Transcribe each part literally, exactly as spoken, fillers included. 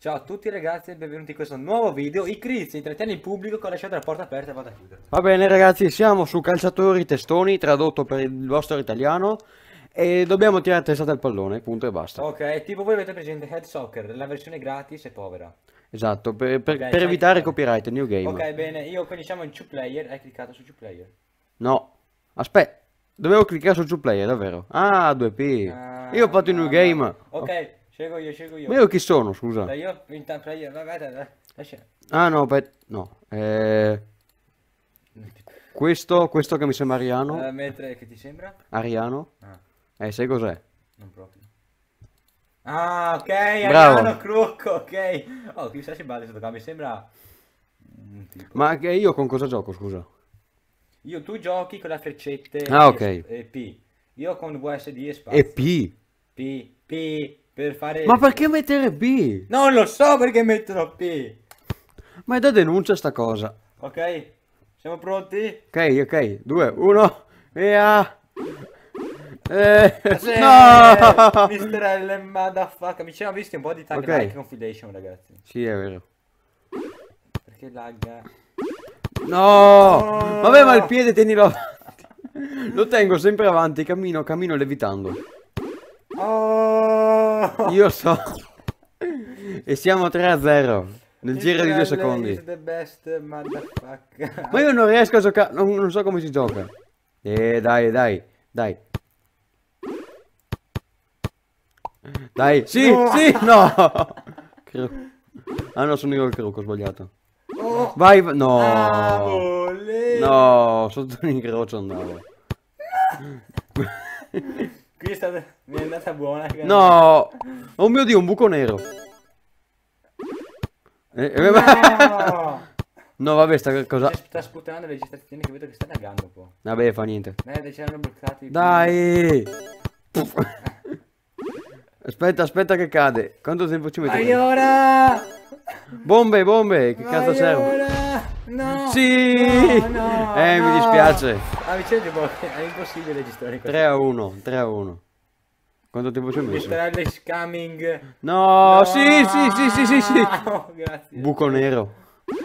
Ciao a tutti ragazzi e benvenuti in questo nuovo video. I Crizi intrattiene il pubblico con lasciate la porta aperta e vado a chiudere. Va bene ragazzi, siamo su Calciatori Testoni, tradotto per il vostro italiano, e dobbiamo tirare a testa del pallone, punto e basta. Ok, tipo voi avete presente Head Soccer, la versione gratis e povera. Esatto, per, per- Ok, per sai- evitare copyright, new game. Ok, bene, io quindi siamo in two player, hai cliccato su two player. No, aspetta, dovevo cliccare su two player, davvero? Ah, due P. Ah, Io ho fatto il new no, game. no. Ok, scelgo io, scelgo io. Ma io chi sono, scusa? Dai, io in time player, vai, vai, dai, dai, lascia. Ah no, aspetta, no. Eh, questo, questo che mi sembra Ariano. Eh, mentre che ti sembra? Ariano. Ah, Eh, sai cos'è? non proprio. Ah, ok, Bravo. Ariano Crocco, ok. Oh, chissà se vale sotto mi sembra un tipo. Ma che io con cosa gioco, scusa? Io tu giochi con la freccette Ah, e- ok. e P. Io con V S D e spazio. E P. P, P, per fare... Ma perché mettere P? Non lo so perché mettono P. Ma è da denuncia sta cosa. Ok, siamo pronti? Ok, ok, due, uno, via. Eh, Sì, no! mister L, motherfucker. Mi ci siamo visti un po' di tag Ok. like confidation, ragazzi. Sì, è vero. Perché lagga? No! Vabbè, ma il piede tenilo avanti. Lo tengo sempre avanti, cammino, cammino levitando. Oh! Io so. E siamo tre a zero. Nel giro di due mister L secondi. is the best motherfucker. Ma io non riesco a giocare, non, non so come si gioca. Eh, dai, dai, dai. Dai, sì, No! sì, no! Cru- Ah no, sono io il croco, ho sbagliato. Oh! Vai, va- no! Ah, volè. No, sotto l'incrocio andavo. Qui è stata... mi è andata buona. che- No! Oh mio Dio, un buco nero. Eh, eh, No! No, vabbè, sta cosa... Sta sputando le registrazioni che vedo che sta laggando un po'. Vabbè, fa niente. Merda, ci hanno bloccati. Dai! Aspetta, aspetta che cade. Quanto tempo ci Vai mette? ora! Bombe, bombe, che cazzo Vai serve? ora! No! Sì! No, no, Eh, mi no! dispiace. Ah, mi c'è tipo- è impossibile registrare questo. tre a uno, tre a uno. Quanto tempo ci hai messo? mister L is coming. No, sì, sì, sì, sì, sì, sì. No, grazie. Buco nero.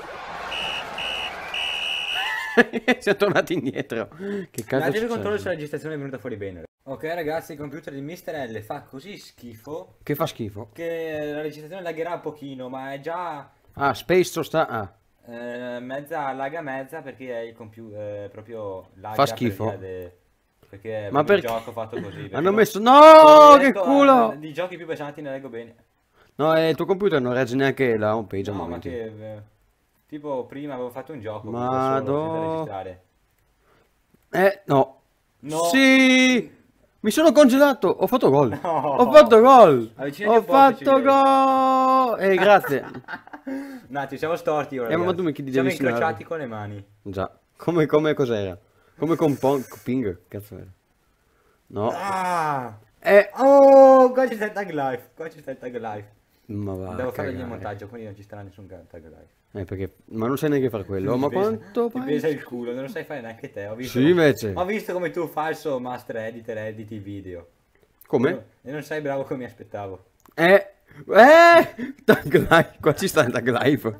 Siamo tornati indietro. Che cazzo Datemi è il controllo se successo? la registrazione è venuta fuori bene. Ok ragazzi, il computer di mister L fa così schifo Che fa schifo. che la registrazione lagherà un pochino, ma è già Ah, Space to sta... Ah, eh, mezza, laga mezza perché è il computer proprio laga Fa per schifo? via de- perché è ma proprio il perché... gioco fatto così. perché Hanno non- messo... non No, che riesco a- culo! di giochi più pesanti ne leggo bene. No, eh, il tuo computer non regge neanche la home page al No, ma momento. che eh, tipo prima avevo fatto un gioco Madò. da solo senza registrare. Eh, no. No. Sì! Mi sono congelato! Ho fatto gol! No. Ho fatto gol! Avvicinati Ho un po', se ci fatto vedi. gol! Eh, grazie. No, ci siamo storti ora. Eh, ma ragazzi. tu mi chiedi di Siamo avvicinarmi. incrociati con le mani. Già. Come, come cos'era? Come con Pong... Ping? Cazzo era? No. Ah! Eh... Oh, qua ci sta il tag life. Qua ci sta il tag life. Ma va. Devo a fare il cagare. montaggio, quindi non ci sarà nessun tag life. Eh, perché... Ma non sai neanche fare quello. Ma Ti pesa- quanto... Ti fai? pesa il culo, non lo sai fare neanche te. Ho visto, Sì, invece. Ho visto come tu falso master editor editi i video. Come? E non sei bravo come mi aspettavo. Eh... Eh... Tag life. Qua ci sta il tag life.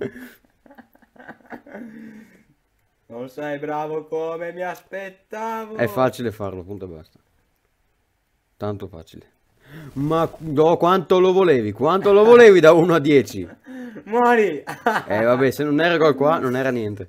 Non sei bravo come mi aspettavo. È facile farlo, punto e basta. Tanto facile. Ma no, quanto lo volevi? Quanto lo volevi da uno a dieci? Muori! Eh vabbè, se non era gol qua, non era niente.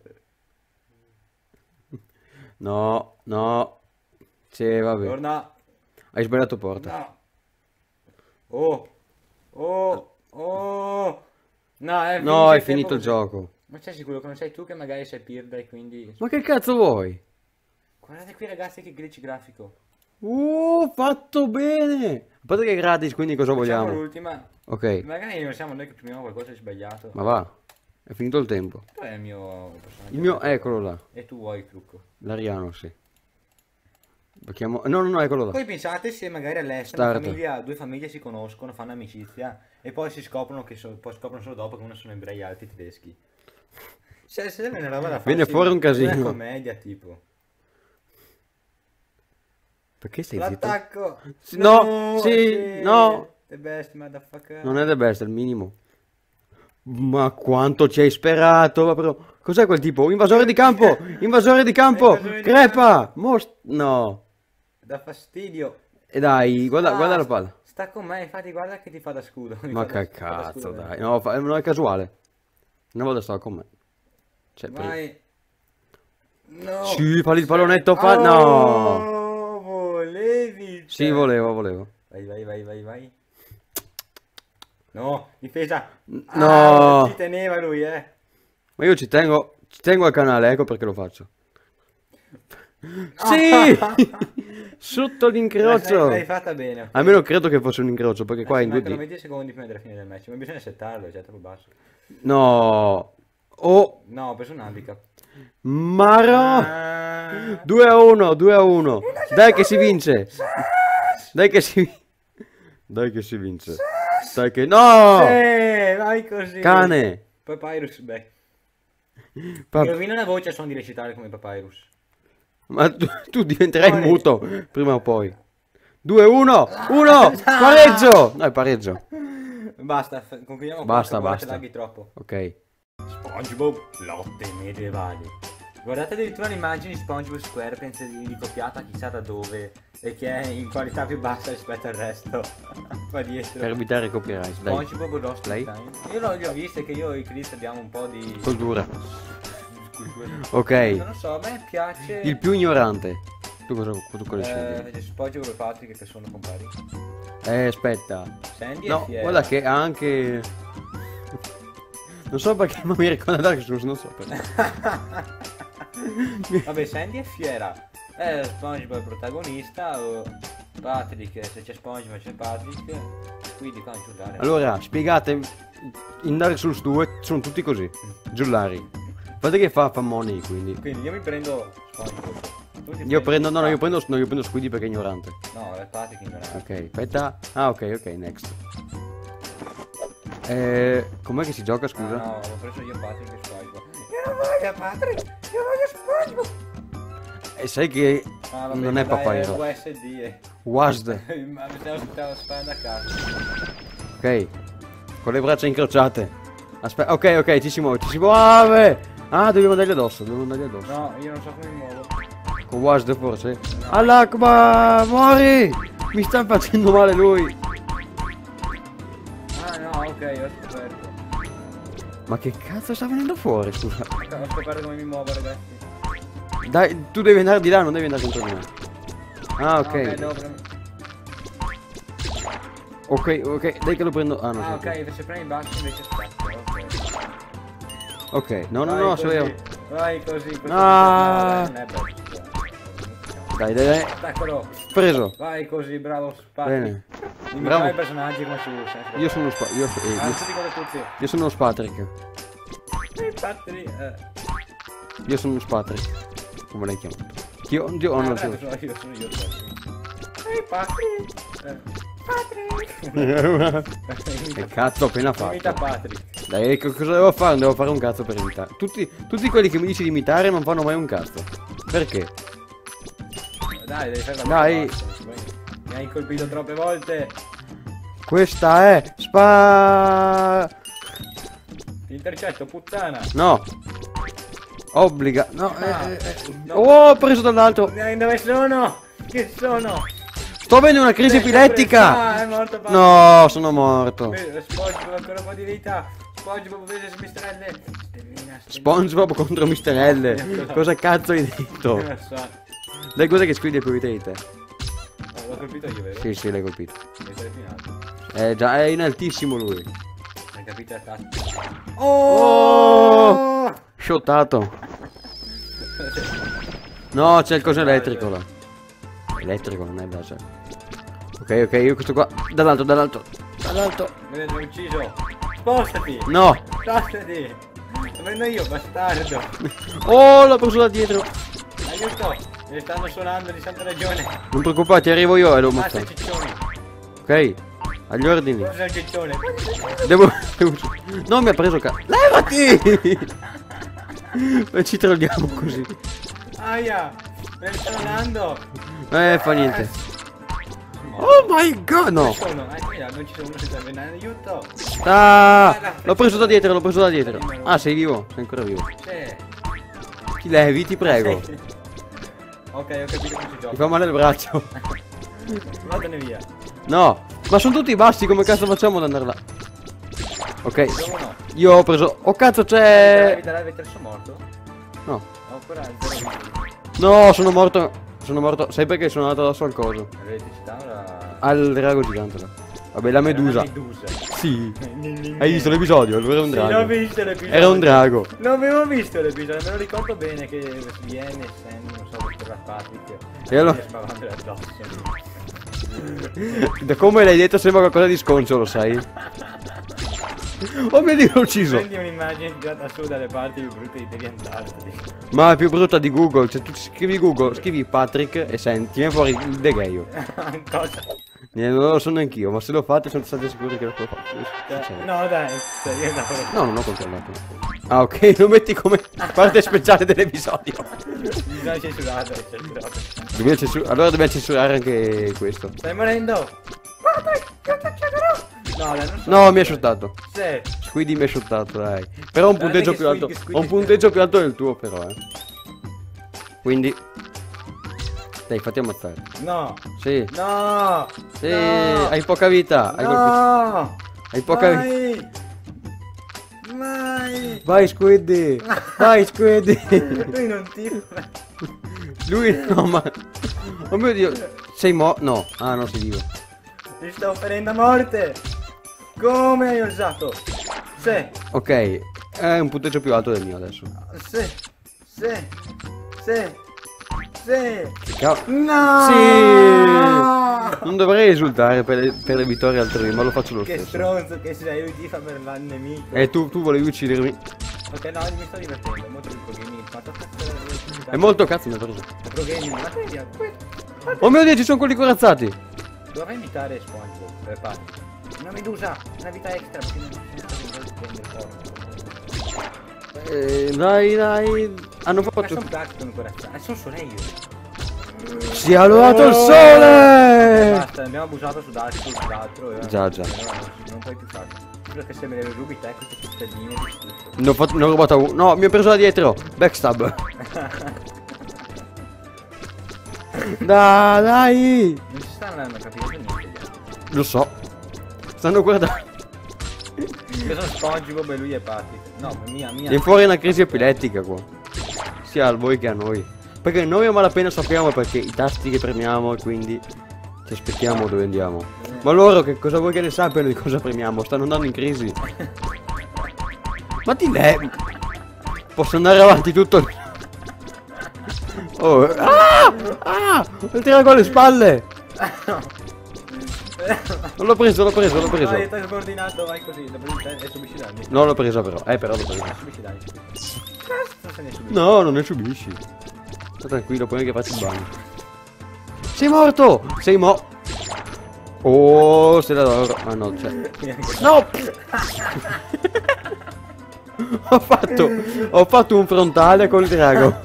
No, no. Sì, vabbè. Torna. Hai sbagliato porta. No. Oh. Oh. Oh. No, è, No, finisce è il finito tempo il così. gioco. Ma c'è sicuro che non sei tu che magari sei Pirda e quindi... Ma che cazzo vuoi? Guardate qui ragazzi che glitch grafico. Uh, fatto bene. A parte che è gratis, quindi cosa Facciamo vogliamo? l'ultima. Ok, Magari non siamo noi che primiamo qualcosa di sbagliato. ma va. È finito il tempo. Dov'è il mio personaggio? Il mio, eccolo là. E tu vuoi il trucco. L'Ariano, sì. Lo chiamo... No, no, no, eccolo là. Poi pensate se magari all'estero Start. famiglia, due famiglie si conoscono, fanno amicizia e poi si scoprono che so- poi scoprono solo dopo che uno sono ebrei alti tedeschi. Cioè, se è una roba da fare. Viene fuori un casino. Una commedia tipo. Perché stai zitto? L'attacco. Sì, no, sì, no. The best motherfucker. Non è the best, è il minimo. Ma quanto ci hai sperato? Ma però... Cos'è quel tipo? Invasore di campo! Invasore di campo! Invasore di Crepa! Most... No. Da fastidio. E dai, guarda, Ah, guarda la palla. Sta con me, infatti guarda che ti fa da scudo. Mi Ma fa da- che fa da cazzo, scudo, dai. No, fa- non è casuale. Una volta stava con me. Cioè, per- Vai. No. Sì, falli il pallonetto, fa... No! Oh, volevi. Sì, te. volevo, volevo. Vai, vai, vai, vai, vai. No, difesa. No. Ah, ci teneva lui, eh. Ma io ci tengo, ci tengo al canale, ecco perché lo faccio. Sì! Sotto l'incrocio! L'hai fatta bene. ok. Almeno credo che fosse un incrocio, perché qua Eh, in ci mancano due D... venti secondi prima della fine del match, ma bisogna settarlo, è già troppo basso. No! Oh! No, ho preso un handicap. Maro! Ah. due a uno, due a uno. Dai che si vince! Dai che si... Dai che si vince. Dai che... No! Sì, vai così. Cane! Papyrus, beh. Pa- Mi rovina la voce a suon di recitare come Papyrus. Ma tu, tu diventerai Fuori. muto prima o poi. due a uno! uno! Pareggio! No, è pareggio. Basta, f- concludiamo Basta, qua, che basta. laghi troppo. Ok. SpongeBob, lotte medievali. Guardate addirittura l'immagine di SpongeBob SquarePants di, di copiata chissà da dove e che è in qualità più bassa rispetto al resto. Qua dietro. Per evitare copyright, dai. SpongeBob Lost Play. in Time. Io l'ho, li ho viste che io e Chris abbiamo un po' di Cultura. cultura. Ok. Non lo so, a me piace Il più ignorante. Tu cosa, tu cosa scegli? eh, SpongeBob e Patrick che sono compari. Eh, aspetta. Sandy No, e Fiera. guarda che ha anche... Non so perché, ma mi ricorda Dark Souls, non so perché. Vabbè, Sandy è Fiera. Eh, SpongeBob è il protagonista. O Patrick, se c'è SpongeBob c'è Patrick. Quindi qua non giocare. Allora, spiegate, in Dark Souls due sono tutti così, giullari. Guarda che fa, fa money, quindi. Quindi io mi prendo SpongeBob. Tu ti Io prendo, no, no, io Patrick. prendo, no, io prendo Squiddy perché è ignorante. No, è Patrick ignorante. Ok, aspetta. Ah, ok, ok, next. Eh, com'è che si gioca, Ah, scusa? no, ho preso io Patrick e SpongeBob. Io non voglio Patrick, io voglio SpongeBob. E sai che Ah, vabbè, non è dai, Papyrus. U S D. eh. Wasd. Ma mi stavo stavo sparando a caso. Ok, con le braccia incrociate. Aspetta, ok, ok, ci si muove, ci si muove. Ah, dobbiamo andargli addosso, dobbiamo andargli addosso. No, io non so come mi muovo. Con Wasd forse? All'Akbar, muori! Mi sta facendo male lui. Ah no, ok, ho scoperto. Ma che cazzo sta venendo fuori, scusa? Ho scoperto come mi muovo, ragazzi. Dai, tu devi andare di là, non devi andare contro di me. Ah, ok. Ok, devo prendere- Ok, ok, dai che lo prendo. Ah, no. Ah, ok. ok, se premi i bassi invece spazio, ok. Ok, no, no, Vai no, così, so io. vai così, così. Ah. No, dai, non è bello. Dai, dai, dai. Eccolo, Preso. vai così, bravo, spazio. Bene. Imitare Bravo. i personaggi come su senso. Io sono lo spa... Io, eh, Ah, io, tutti come tutti. io sono lo Spatrick. I Patrick, eh. Io sono lo Spatrick. Come l'hai chiamato? Io, io, oh, Ah, no, bravo, tu. sono io, sono io. Ehi, Patrick. Eh. Patrick. Che cazzo ho appena Imita fatto? Patrick. Dai, co- cosa devo fare? Non devo fare un cazzo per imitare. Tutti, tutti quelli che mi dici di imitare non fanno mai un cazzo. Perché? Dai, devi fare la Dai. bassa, mi hai colpito troppe volte. Questa è spa... Ti intercetto, puttana. No. Obbliga. No. Ah, eh, eh, no. Oh, ho preso dall'alto. Eh, Dove sono? Che sono? Sto avendo una crisi Eh, epilettica. Ah, è morto Patrick. No, sono morto. Eh, SpongeBob ancora un po' di vita. SpongeBob vede se mistrelle. Stellina, stellina. SpongeBob contro mister L. Cosa cazzo hai detto? Non lo so. Dai, cos'è che Squid è più vita di te? Oh, l'ho colpito io, vero? Sì, sì, l'hai colpito. Mi stai più in alto. È già, è in altissimo lui. Hai capito il cazzo? Oh! Shottato. No, c'è il coso elettrico là. Elettrico, non è base. Ok, ok, io questo qua. Dall'alto, dall'alto. Dall'alto. Mi hai ucciso. Spostati. No. Spostati. Lo prendo io, bastardo. Oh, l'ho preso da dietro. Aiuto. Mi stanno suonando di santa ragione. Non preoccupati, arrivo io e lo Basta mostro. ciccioni. Ok. Agli ordini. Cosa è il ciccione? Devo... Non mi ha preso ca... Levati! E ci troviamo così. Aia. Me ne sto andando. Eh, fa niente. Oh my god, no. Sono, eh, mira, non ci sono uno che serve in aiuto. Ah, l'ho preso da dietro, l'ho preso da dietro. Ah, sei vivo? Sei ancora vivo. Sì. Ti levi, ti prego. Ok, ho capito come si Mi gioca. fa male il braccio. Vattene via. No, ma sono tutti bassi, come cazzo facciamo ad andare là? Ok, Dove no? io ho preso... Oh cazzo C'è... c'è... Vita live e sono morto? No, Ho ancora zero vita. no, sono morto. Sono morto. Sai perché sono andato addosso al coso? L'elettricità ora... Al drago gigante là. Vabbè, la medusa. La medusa. Sì. Hai visto l'episodio? Era un Sì, drago. l'ho visto l'episodio. Era un drago. Non avevo visto l'episodio, me lo ricordo bene che viene, Sandy, non so, per Patrick. E allora- mi sbavando addosso. Da come l'hai detto sembra qualcosa di sconcio, lo sai? Oh mio Dio, l'ho ucciso. Prendi un'immagine tirata su dalle parti più brutte di devi andartene. Ma è più brutta di Google. Cioè, tu scrivi Google, scrivi Patrick e senti, viene fuori il degaio. Cosa? Eh, non lo so neanch'io, ma se lo fate sono stati sicuri che lo può fare. Cioè, no dai, cioè, io andavo... No, non ho controllato. Ah, ok, lo metti come parte speciale dell'episodio. Bisogna censurare, censurato. Dobbiamo censur- allora dobbiamo censurare anche questo. Stai morendo! Patrick, io ti ucciderò! No, dai, non so. No, mi ha shottato. Sì. Squidi mi ha shottato, dai. Però ho un Guarda punteggio che più alto. squid- squid- Ho un punteggio più alto del tuo, però, eh. Quindi. Dai, fatti ammazzare. No. Sì. No. Sì, No. hai poca vita. Hai, colpito- No. hai poca vita. Mai. Mai. Vai, Squiddy. Vai, Squiddy. Lui non ti... Lui no, ma. Oh mio Dio. Sei mo. No. Ah, no, sei vivo. Ti sto offrendo a morte. Come hai osato? Sì. Ok. È un punteggio più alto del mio adesso. Sì. Sì. Sì. Sì. Ciao. No. Sì. Non dovrei esultare per le, per le vittorie altrui, ma lo faccio lo Che stesso. stronzo che sei, lui ti fa per il nemico. E tu, tu volevi uccidermi. Ok, no, mi sto divertendo, è molto di pro gaming. Ma tocca È molto cazzo mi ha preso. pro gaming, ma te via. Oh mio Dio, ci sono quelli corazzati. Dovrei imitare SpongeBob, per parte. Una medusa, una vita extra, perché non si prende forza. Eh, dai, dai. Hanno Ma fatto. sono Plankton corazzati, sono solo io. Si è allungato il Eh, sole. Basta, abbiamo abusato su Dark Souls l'altro. e- Già, già. e allora Non, non puoi più farlo. Solo che se me le rubi te queste cittadine di schifo. Ne ho, fatto, ne ho rubato uno. No, mi ha preso da dietro. Backstab. Dai, dai. Non ci stanno hanno capito niente gli altri. Lo so. Stanno guardando. Io sono SpongeBob e lui è Patrick. No, mia, mia. Viene fuori una crisi epilettica qua. Sia a voi che a noi. Perché noi a malapena sappiamo perché i tasti che premiamo e quindi ci aspettiamo dove andiamo. Ma loro che cosa vuoi che ne sappiano di cosa premiamo? Stanno andando in crisi. Ma ti levi. Posso andare avanti tutto il... Oh, ah! Ah! Mi tira con le spalle! Non l'ho preso, l'ho preso, l'ho preso. Vai, stai coordinato, vai così, lo prendi te e subisci danni. Non l'ho preso però, eh però l'ho preso. Subisci danni. Cazzo se ne subisci. No, non ne subisci. Sta tranquillo, poi che faccio il bagno. Sei morto! Sei mo... Oh, se la d'oro. Ah no, c'è. No! Ho fatto... Ho fatto un frontale col drago.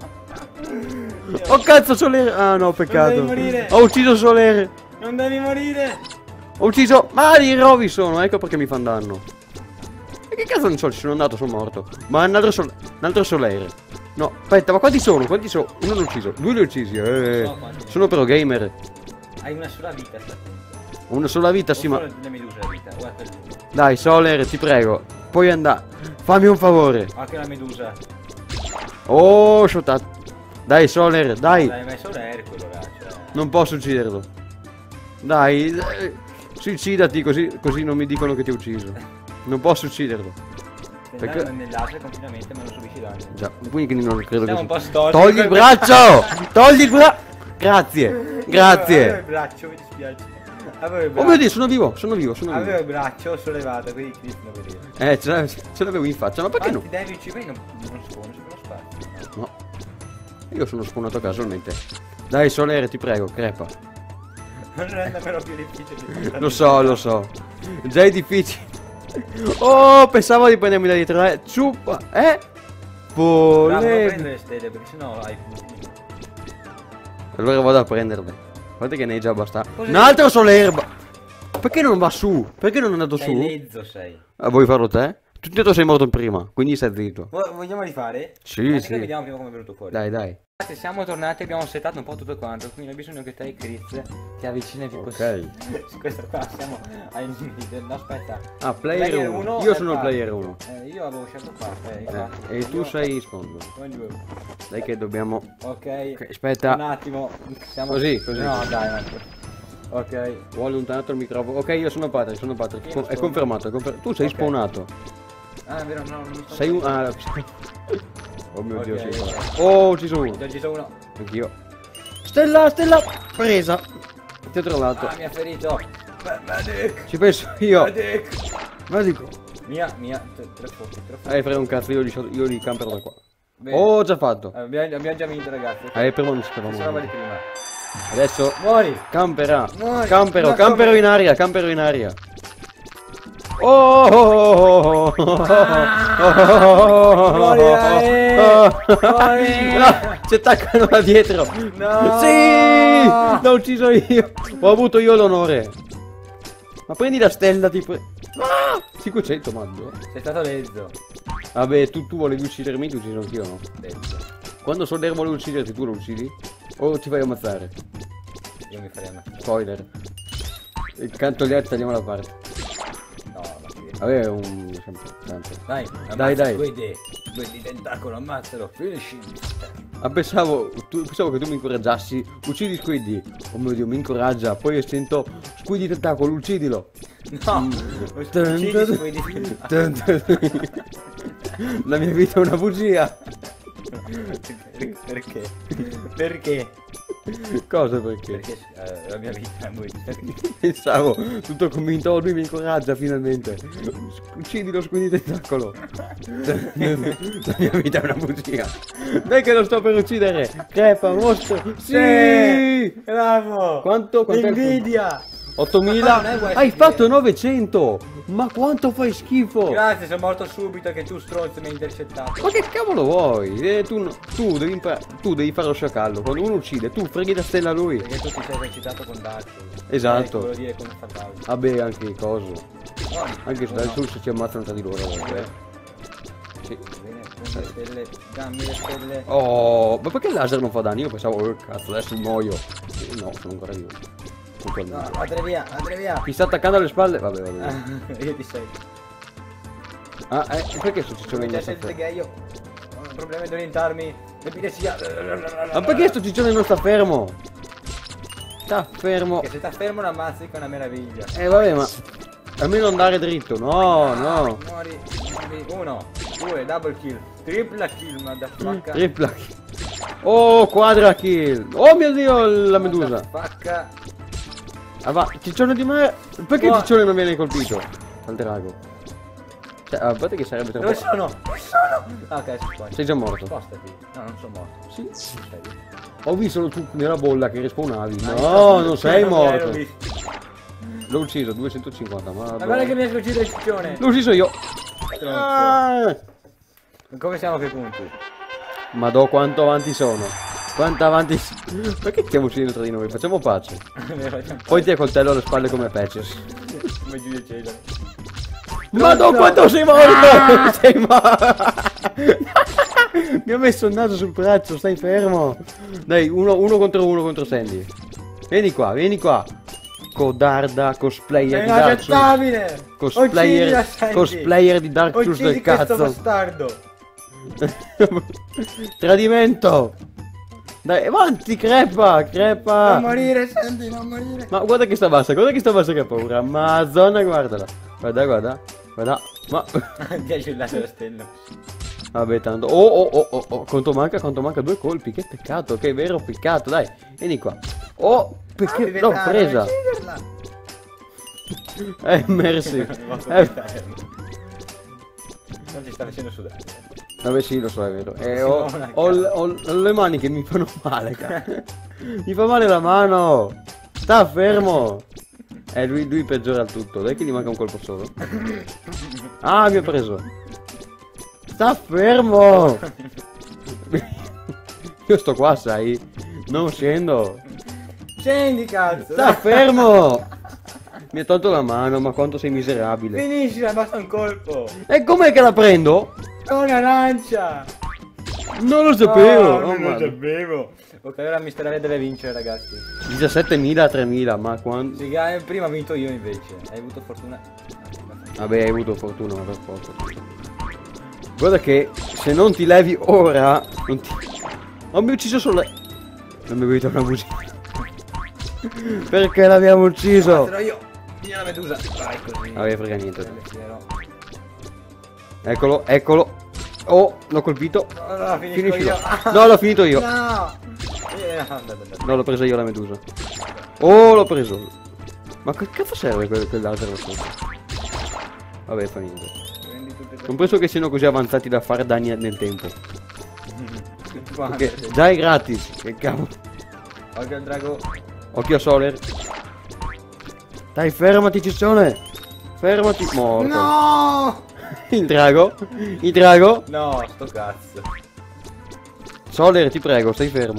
Oh cazzo, Solere! Ah no, peccato. Non devi morire. Ho ucciso Solere. Non devi morire. Ho ucciso... Ma i rovi sono, ecco perché mi fanno danno. E che cazzo non so, ci sono andato, sono morto. Ma un altro, sol... un altro Solere. No, aspetta, ma quanti sono? Quanti sono? Uno l'ho ucciso, due li ho uccisi. Eh. So quanti. Sono però gamer. Hai una sola vita, sta attento. Una sola vita, sì, O ma... solo le meduse la vita, guarda quello. Dai, Soler, ti prego. Puoi andare. Fammi un favore. Anche la medusa. Oh, shotato. Dai, Soler, dai. L'hai messo l'aereo quello là, cioè. Non posso ucciderlo. Dai, dai. Suicidati così, così non mi dicono che ti ho ucciso. Non posso ucciderlo. Perché... Perché- nell'asse continuamente ma non subisci danni. Già, quindi non credo Siamo che... un po' storti. Togli il braccio! Togli il braccio! Grazie, Avevo il grazie. braccio, mi dispiace. Avevo il Oh braccio. mio Dio, sono vivo, sono vivo, sono Avevo vivo. il braccio sollevato, quindi i clip non vedevo. Eh, ce l'avevo- ce l'avevo in faccia, ma perché no? Ti devi uccidere, non, non spawno, se lo spazio. No. Io sono spawnato casualmente. Dai, Solere, ti prego, crepa. Non rendermelo più difficile. Lo so, lo so. Già è difficile. Oh, pensavo di prendermi da dietro, eh. Ciuppa, eh? Bravo, non Volevi. prendere le stelle perché sennò hai punti. Allora vado a prenderle. Guarda che ne è già abbastanza. Un altro solerba! Perché non va su? Perché non è andato Sei su? lezzo sei. Ah, vuoi farlo te? Tu intanto sei morto prima, quindi stai zitto. Vo- Vogliamo rifare? Sì, Anche sì. che vediamo prima come è venuto fuori. Dai, dai. Ragazzi, siamo tornati, abbiamo settato un po' tutto quanto, quindi ho bisogno che te, Chris, ti avvicini più Ok. possibile. Su questo qua siamo ai limiti. No, aspetta. Ah, player Player uno. uno Io è sono il qua. player uno. Eh, io avevo scelto qua. Eh, io Eh, qua. e tu Io- sei scondo. Come giù. Dai che dobbiamo... Ok. Ok, aspetta. Un attimo. Siamo... Così, così. No, dai, un attimo. Ok. Ho allontanato il microfono. Ok, io sono Patrick, sono Patrick. Io Con- sono- È confermato, è confer- Tu sei Ok. spawnato. Ah, è vero, no, non mi sto... Sei un... Ah... Oh mio Dio, Ok, sì. ok. Oh, ucciso Ho uno. già ucciso uno. Anch'io. Stella, stella! Presa. Ti ho trovato. Ah, mi ha ferito. Ma- Medic. Ci penso io. Medic. Ma dico. Mia, mia. Tre tre fuochi, tre fuochi. Eh, frega un cazzo, io li, io li campero da qua. Bene. Oh, ho già fatto. Abbiamo, abbiamo già vinto, ragazzi. Eh, prima non si Questa roba sapeva. di prima. Adesso Muori. camperà. Muori. Campero, Ma campero come? in aria, campero in aria. Oh! oh, oh, oh, Morirai. Morirai. No, ci attaccano da dietro. No. Sì! L'ho ucciso io. Ho avuto io l'onore. Ma prendi la stella tipo. Ah! cinquecento, mando. Sei stato lezzo. Vabbè, tu, tu volevi uccidermi, ti ucciso anch'io, no? Lezzo. Quando Solder vuole ucciderti, tu lo uccidi? O ti fai ammazzare? Io mi farei ammazzare. Spoiler. Il cantogliere tagliamo la parte. No, ma che... Vabbè, è un... sempre, tanto. Dai, Dai, dai. Due idee. Due di tentacolo, ammazzalo. Finish. Ah, pensavo, tu, pensavo che tu mi incoraggiassi. Uccidi Squiddy. Oh mio Dio, mi incoraggia. Poi sento Squiddy tentacolo, uccidilo. No. Dun, Uccidi dun, Squiddy. dun, dun. La mia vita è una bugia. Perché? Perché? Cosa perché? Perché eh, la mia vita è muy... Pensavo, tutto convinto, oh, lui mi incoraggia finalmente. Uccidilo, Squiddy tentacolo. La mia vita è una bugia. Dai che lo sto per uccidere. Crepa, mostro. Sì! Bravo! Quanto? Quanto è il- Invidia! ottomila. Ma non è U S B. Hai fatto novecento. Ma quanto fai schifo. Grazie, sono morto subito che tu stronzo mi hai intercettato. Ma che cavolo vuoi? Eh, tu, no- tu, devi impar- tu devi fare lo sciacallo. Quando uno uccide, tu freghi la stella a lui. Perché tu ti sei esercitato con Dark Souls. Esatto. Eh, volevo dire come fa Dark. Vabbè, anche coso. No, Anche se no, dal no. sul ci ammazzano tra di loro. Eh. Sì. Bene, prendi le stelle, dammi le stelle. Oh, ma perché il laser non fa danni? Io pensavo, oh cazzo, adesso muoio. Eh, No, sono ancora io. Puntualmente. No, andre via, andre via. Mi sta attaccando alle spalle? Vabbè, vabbè. Ah, io ti sei. Ah, eh, perché sto ciccione Come non c'è sta sempre fermo? che io ho un problema di orientarmi. L'epilessia. Ma perché sto ciccione non sta fermo? Sta fermo. Che se sta fermo la ammazzi che è una meraviglia. Eh vabbè, ma almeno andare dritto. No, Ah, no. Muori, muori. Uno, due, double kill, tripla kill, motherfucker. Tripla kill. Oh, quadra kill. Oh mio Dio, la medusa. Motherfucker. Ah va, ciccione di me. Perché Qua- ciccione non viene colpito? Al drago. Cioè, a parte che sarebbe troppo. Dove sono? Dove sono? Ah, ok, si può. Sei già morto. Spostati. No, non sono morto. Sì. Sei. Ho visto tu nella bolla che respawnavi. Ah, No, io- non sei non mi ero morto. visto. L'ho ucciso, duecentocinquanta, ma... Ma guarda che mi riesco a uccidere il ciccione. L'ho ucciso io. Stronzo. Ah! Come siamo a che punti? Madò, quanto avanti sono. Quanto avanti... s- Perché stiamo uccidendo tra di noi? Facciamo pace. Poi ti accoltello alle spalle come Patches. Come Giulio Cesare. Madò, no. quanto sei morto! Sei morto! Mi ha messo il naso sul braccio, stai fermo. Dai, uno, uno contro uno contro Sandy. Vieni qua, vieni qua. Codarda, cosplayer È di Dark Souls. inaccettabile! Cosplayer, Uccidila, Sandy. cosplayer di Dark Souls Uccidi del questo cazzo. bastardo! Tradimento. Dai, avanti, crepa, crepa. Non morire, Sandy, non morire! Ma guarda che sta bassa, guarda che sta bassa che ha paura. Madonna, guardala. Guarda, guarda, guarda. Ma... Ti ha giullato la stella. Vabbè, tanto... Oh, oh, oh, oh, oh. Quanto manca, quanto manca? Due colpi, che peccato, che vero peccato, dai. Vieni qua. Oh, perché... L'ho presa. Eh, merci. Eh, Non ti sta facendo sudare. vabbè, sì, lo so, è vero. Eh, Si ho, muove una ho, l- ho l- ho le mani che mi fanno male, cazzo. Mi fa male la mano. Sta fermo. Eh, lui, lui peggiora il tutto. Dai che gli manca un colpo solo. Ah, mi ha preso. Sta Scendi, cazzo. Sta fermo! Mi ha tolto la mano, ma quanto sei miserabile. Finiscila, basta un colpo. E com'è che la prendo? Con una lancia. Non lo sapevo. No, Oh, non lo madre. sapevo. Ok, ora mister Ale deve vincere, ragazzi. diciassettemila a tremila, ma quando... Sì, eh, prima ho vinto io invece. Hai avuto fortuna. Vabbè, hai avuto fortuna, ma per poco. Guarda che se non ti levi ora... Non ti... Oh, mi ha ucciso solo... Non mi ho venuto una bugia. Perché l'abbiamo ucciso? Però io. Via la medusa. Vai così. Vabbè, frega niente. Le fiero. Eccolo, eccolo. Oh, l'ho colpito. No, no, finisco Finiscilo. io. No, l'ho finito io. No. Eh, no, no, no, no. No, l'ho presa io la medusa. Oh, l'ho preso. Ma che cazzo serve quel, quel laser là sotto? Vabbè, fa niente. Prendi tutte queste- Non penso che siano così avanzati da fare danni nel tempo. Guarda, Perché già è gratis. Che cavolo. Occhio al drago. Occhio a Soler. Dai, fermati, ciccione. Fermati. Morto. No! Il drago. Il drago. No, sto cazzo. Soler, ti prego, stai fermo.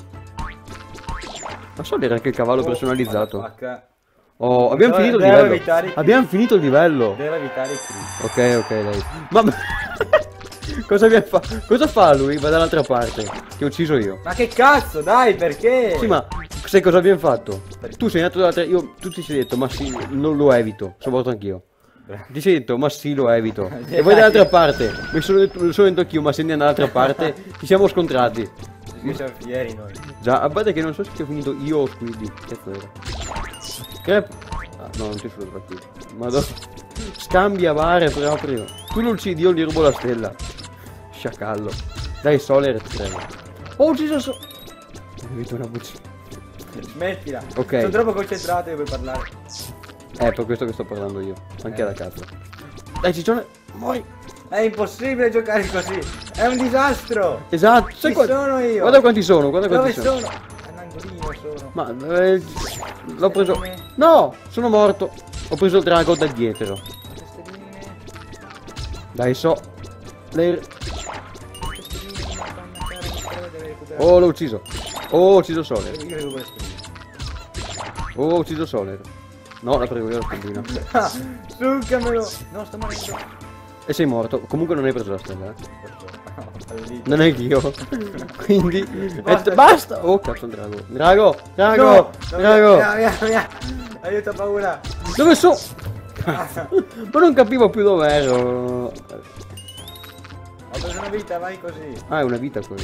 Ma Soler è anche il cavallo Oh, personalizzato. motherfucker. Oh, abbiamo Devo- finito il devo livello. evitare i- Abbiamo finito il livello. Deve evitare i crit. Ok, ok, dai. Ma cosa abbiamo fatto? Cosa fa lui? Va dall'altra parte. Ti ho ucciso io. Ma che cazzo, dai, perché? Sì, ma sai cosa abbiamo fatto? Perché? Tu sei andato dall'altra. Io. Tu ti sei detto, ma sì, non lo evito. Sono morto anch'io. Ti sei detto, ma sì, lo evito. E voi dall'altra parte. Mi sono detto, lo sono detto anch'io, ma se andiamo dall'altra parte. Ci siamo scontrati. Sì, siamo fieri noi. Già, a parte che non so se ti ho finito io o Squiddy. Cazzo era. Crep. Ah, no, non ti sono tra qui. Madonna. Scambiavare proprio. Tu lo uccidi, io gli rubo la stella. Sciacallo. Dai, Soler, ti prego. Oh, ucciso so... Mi ho vinto una buccia. Smettila. Ok. Sono troppo concentrato e vuoi parlare. Eh, per questo che sto parlando io. Anche Eh. alla cazzo. Dai, ciccione, muori. È impossibile giocare così. È un disastro. Esatto. Sai Ci qua- sono io. Guarda quanti sono, guarda Dove quanti sono. sono? È un angolino sono. Ma eh, l'ho preso. No, sono morto. Ho preso il drago da dietro. Queste linee. Dai, so. Le... Queste linee mi fanno cara, mi spero di recuperare. Oh, l'ho ucciso. Oh, ho ucciso Soler. Io vedo queste linee. Oh, ho ucciso Soler. No, la prego io la spondina. Ah, succamelo. No, sto morendo. E sei morto. Comunque non hai preso la stella, eh. No, fallito. Non neanch'io. Quindi. Basta. Basta. Basta. Oh, cazzo, il drago. Drago. Drago. No, no, Drago. Via, via, via. Aiuto, ho paura. Dove so? Ah, Ma non capivo più dove ero. ho preso una vita, vai così. Ah, è una vita quello.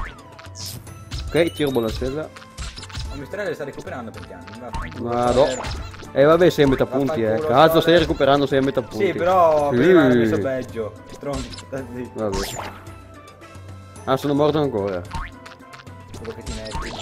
Ok, ti rubo la stella. Un misterello sta recuperando per piano. Ma no. E eh, vabbè, sei a metà punti, eh. Vaffanculo, Cazzo, stai Soler. recuperando, sei a metà punti. Sì, però Sì. prima l'ho messo peggio. Stronzo, sta zitto. Vabbè. Ah, sono morto ancora. Quello che ti meriti.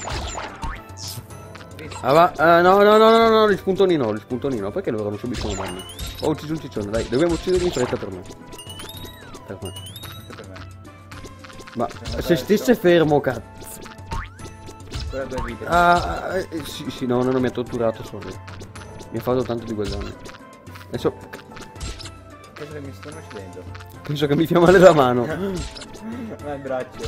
Ah, va. Ah, no, no, no, no, no, gli spuntoni no, gli spuntoni no. Perché loro non subiscono danni? Ho ucciso un ciccione, dai. Dobbiamo ucciderli in fretta per me. Per me. Anche per me. Ma Siamo se presto. stesse fermo, cazzo. Quella due vite. Ah, eh, sì, sì, no, non mi ha torturato solo. Mi ha fatto tanto di quel danno. Adesso Cosa che mi stanno uccidendo? penso che mi fia male la mano. Ma il braccio.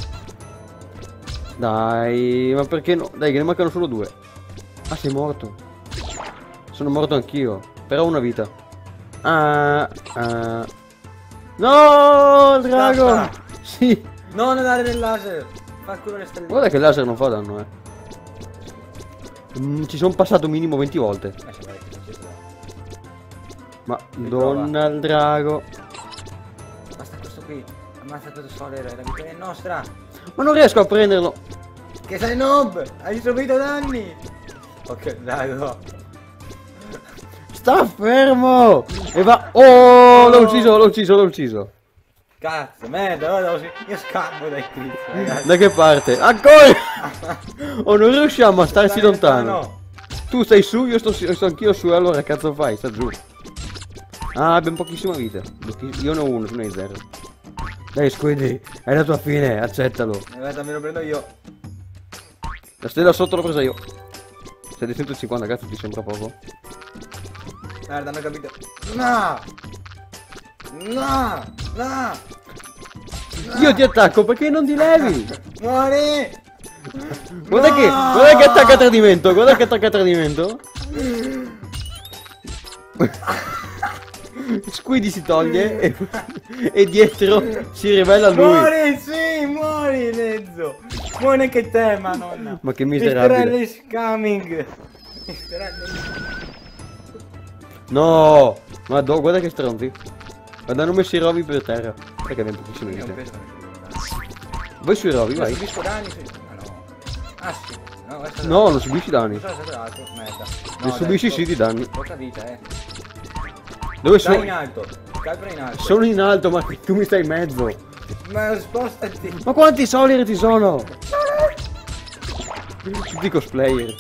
Dai, ma perché no? Dai, che ne mancano solo due. Ah, sei morto. Sono morto anch'io. Però ho una vita. Ah, ah. No, il drago! Scappa. Sì. No, non dare del laser. Fa culo le stelle. Guarda che il laser non fa danno, eh. Mm, ci sono passato minimo venti volte. Eh, sembra che non ci sia. Ma Riprova. donna il drago. Basta questo qui. Ammazza questo Soler, la vittoria è nostra. Ma non riesco a prenderlo. Che sei noob! Hai subito danni! Ok, drago. Sta fermo! E va. Oh, l'ho ucciso, l'ho ucciso, l'ho ucciso. Cazzo, merda, ora devo... io scappo dai quiz, ragazzi. Da che parte? Ancora! Oh, non riusciamo a starci Dai, lontano. no. Tu stai su, io sto, sto anch'io su, allora cazzo fai? Sta giù. Ah, abbiamo pochissima vita. Io ne ho uno, tu ne hai zero. Dai, Squiddy, è la tua fine, accettalo. Guarda, me lo prendo io. La stella sotto l'ho presa io. settecentocinquanta, cazzo, ti sembra poco? Guarda, hanno capito. No! No! No! Io ti attacco perché non ti levi? Muori! Guarda che, guarda che attacca a tradimento, guarda che attacca a tradimento. Squidi si toglie e, e dietro si rivela lui. Muori, sì, muori, Lezzo. Muori anche te, madonna. Ma che miserabile. mister L is coming. mister L... No, ma do, guarda che stronzi. Guarda, hanno messo i rovi per terra. Perché abbiamo pochissimo Io vita. penso che Vai sui rovi, non vai. subisco danni. Su... Ah no. Ah sì. No, questo No, non subisci danni. Questo è stato l'altro. Merda. Ne subisci sì di danni. Poca vita, eh. Dove Dai in sono? alto. Calpera in alto. Sono in alto, ma tu mi stai in mezzo. Ma spostati. Ma quanti solari ci sono? Tutti cosplayer.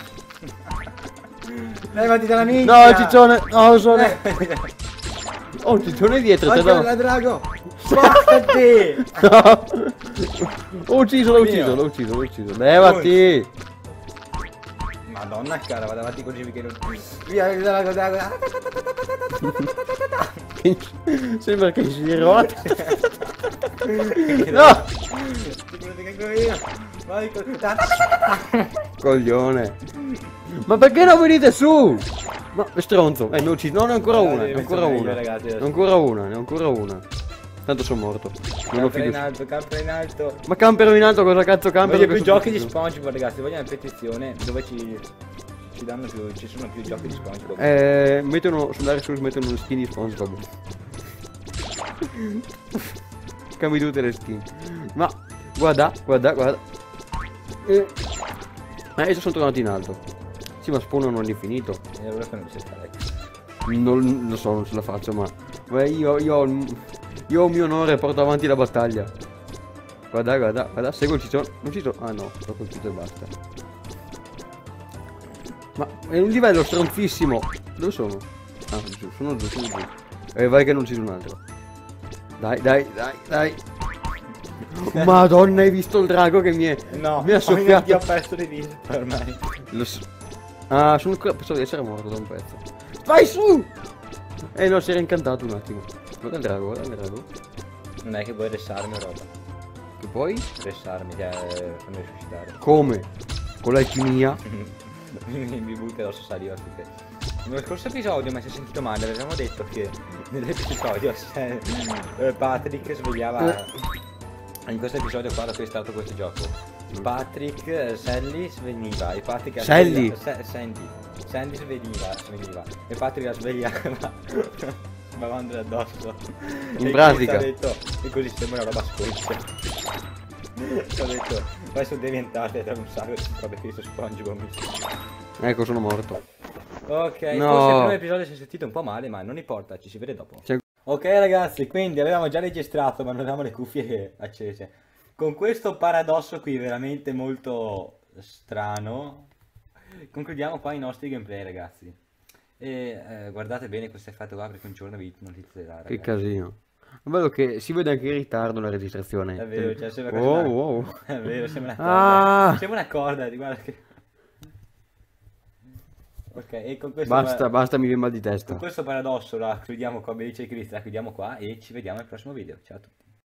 Levati dalla minchia. No, ciccione. No, sono. Oh, ciccione dietro. Te Occhio da... al drago. Spostati. No. L'ho ucciso, l'ho ucciso, l'ho ucciso, l'ho ucciso. Levati. Madonna cara, vado avanti così che non... Via il drago, drago. Sembra che si ruota. No. Vai così. Coglione. Ma perché non venite su? Ma è stronzo. Eh, mi ho ucciso. No, ne ho ancora una. Ne ho ancora una. Ne ho ancora una. Ne ho ancora una. Tanto sono morto. Non ho Campero in fiducia. alto, campero in alto. Ma campero in alto, cosa cazzo campero? Voglio più Questo giochi di preciso. SpongeBob, ragazzi. Voglio una petizione dove ci... Ci danno più... Ci sono più giochi di SpongeBob. Eh, mettono su Dark Souls mettono uno skin di SpongeBob. Cambi tutte le skin. Ma guarda, guarda, guarda. Eh, adesso sono tornato in alto. Sì, ma spawnano all'infinito. E allora che non c'è stare. Non lo so, non ce la faccio, ma. Ma io, io, ho il- io ho il mio onore e porto avanti la battaglia. Guarda, guarda, guarda, seguo il ciccione. Non ci sono. Ah no, l'ho colpito e basta. Ma è un livello stronzissimo. Dove sono? Ah, giù, sono giù, sono giù. E vai che non ci sono un altro. Dai, dai, dai, dai. Madonna, hai visto il drago che mi, è, No, mi ha soffiato? Ti ho perso di vita ormai. Lo so. Ah, sono ancora. Pensavo di essere morto da un pezzo. Vai su! Eh no, si era incantato un attimo. Guarda il drago, guarda il drago. Non è che vuoi ressarmi o roba. Che poi? Ressarmi, cioè fammi risuscitare. Come? Con l'alchimia? Mi butta addosso saliva su te. Nello scorso episodio mi si è sentito male, avevamo detto che nell'episodio se, eh, Patrick svegliava. In questo episodio qua da cui è stato questo gioco. Patrick, eh, Sally sveniva e Patrick la Sally? sveglia- Sa- Sandy. Sandy sveniva, sveniva e Patrick la svegliava. Bavandole addosso. In E pratica. Chris ha detto, e così sembra una roba scolta. Ho detto, adesso devi entrare da un sacco di robe che su SpongeBob. Ecco, sono morto. Ok, No. forse il primo episodio si è sentito un po' male, ma non importa, ci si vede dopo. C'è- Ok ragazzi, quindi avevamo già registrato, ma non avevamo le cuffie accese. Con questo paradosso qui veramente molto strano, concludiamo qua i nostri gameplay ragazzi. E eh, guardate bene questo effetto qua perché un giorno vi notizzerà Che ragazzi. casino. È bello che si vede anche in ritardo la registrazione. È vero, cioè sembra Wow, quasi una- wow. È vero, sembra una corda. Ah! Sembra una corda, guarda che... Ok, e con questo... Basta, basta, mi viene mal di testa. Con questo paradosso la chiudiamo qua, Belice Cristo, la chiudiamo qua e ci vediamo al prossimo video. Ciao a tutti.